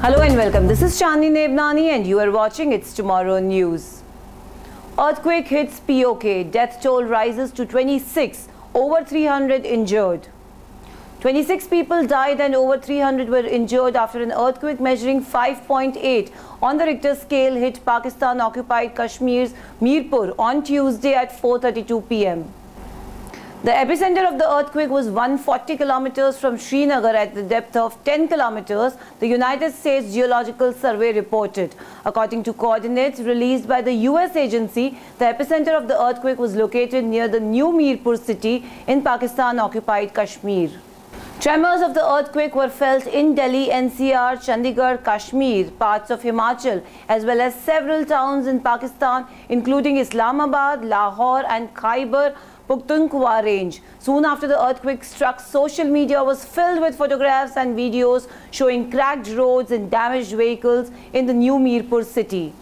Hello and welcome. This is Chandni Nebnani and you are watching It's Tomorrow News. Earthquake hits PoK. Death toll rises to 26. Over 300 injured. 26 people died and over 300 were injured after an earthquake measuring 5.8 on the Richter scale hit Pakistan-occupied-Kashmir's Mirpur on Tuesday at 4:32 p.m. The epicenter of the earthquake was 140 kilometers from Srinagar at the depth of 10 kilometers, the United States Geological Survey reported. According to coordinates released by the US agency, the epicenter of the earthquake was located near the new Mirpur city in Pakistan-occupied Kashmir. Tremors of the earthquake were felt in Delhi, NCR, Chandigarh, Kashmir, parts of Himachal, as well as several towns in Pakistan, including Islamabad, Lahore and Khyber Pakhtunkhwa range. Soon after the earthquake struck, social media was filled with photographs and videos showing cracked roads and damaged vehicles in the new Mirpur city.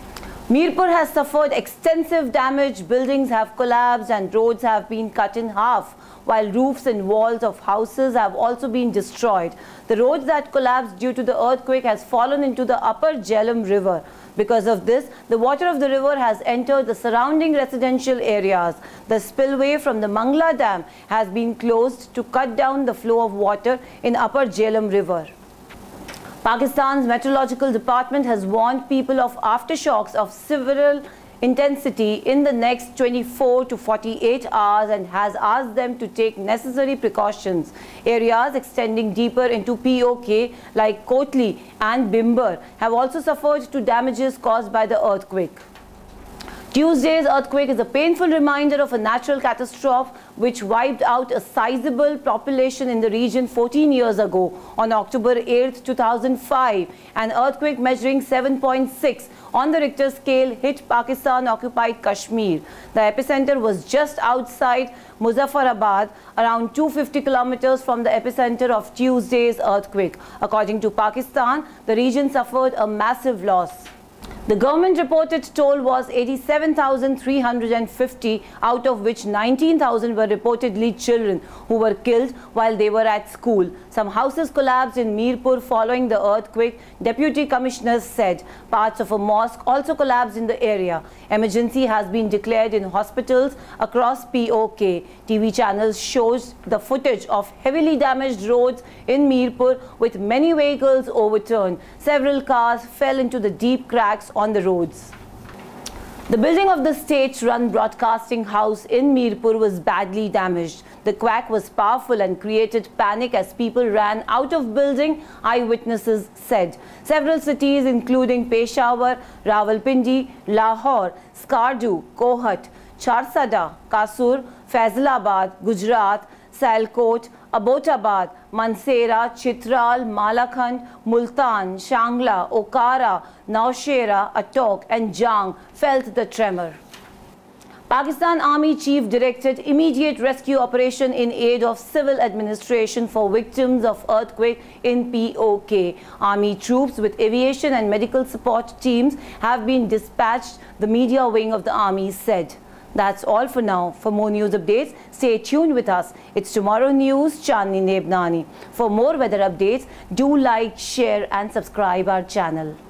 Mirpur has suffered extensive damage. Buildings have collapsed and roads have been cut in half, while roofs and walls of houses have also been destroyed. The roads that collapsed due to the earthquake has fallen into the upper Jhelum river. Because of this, the water of the river has entered the surrounding residential areas. The spillway from the Mangla Dam has been closed to cut down the flow of water in upper Jhelum river. Pakistan's meteorological department has warned people of aftershocks of severe intensity in the next 24 to 48 hours and has asked them to take necessary precautions. Areas extending deeper into PoK like Kotli and Bimber have also suffered to damages caused by the earthquake. Tuesday's earthquake is a painful reminder of a natural catastrophe which wiped out a sizable population in the region 14 years ago. On October 8, 2005, an earthquake measuring 7.6 on the Richter scale hit Pakistan-occupied Kashmir. The epicenter was just outside Muzaffarabad, around 250 kilometers from the epicenter of Tuesday's earthquake. According to Pakistan, the region suffered a massive loss. The government reported toll was 87,350, out of which 19,000 were reportedly children who were killed while they were at school. Some houses collapsed in Mirpur following the earthquake, deputy commissioners said. Parts of a mosque also collapsed in the area. Emergency has been declared in hospitals across PoK. TV channels shows the footage of heavily damaged roads in Mirpur with many vehicles overturned. Several cars fell into the deep cracks on the roads. The building of the state-run broadcasting house in Mirpur was badly damaged. The quake was powerful and created panic as people ran out of building, eyewitnesses said. Several cities including Peshawar, Rawalpindi, Lahore, Skardu, Kohat, Charsada, Kasur, Faisalabad, Gujarat, Sialkot, Abbottabad, Mansehra, Chitral, Malakhand, Multan, Shangla, Okara, Naushera, Attock and Jang felt the tremor. Pakistan Army Chief directed immediate rescue operation in aid of civil administration for victims of earthquake in PoK. Army troops with aviation and medical support teams have been dispatched, the media wing of the army said. That's all for now. For more news updates, stay tuned with us. It's Tomorrow News, Chandni Nebnani. For more weather updates, do like, share and subscribe our channel.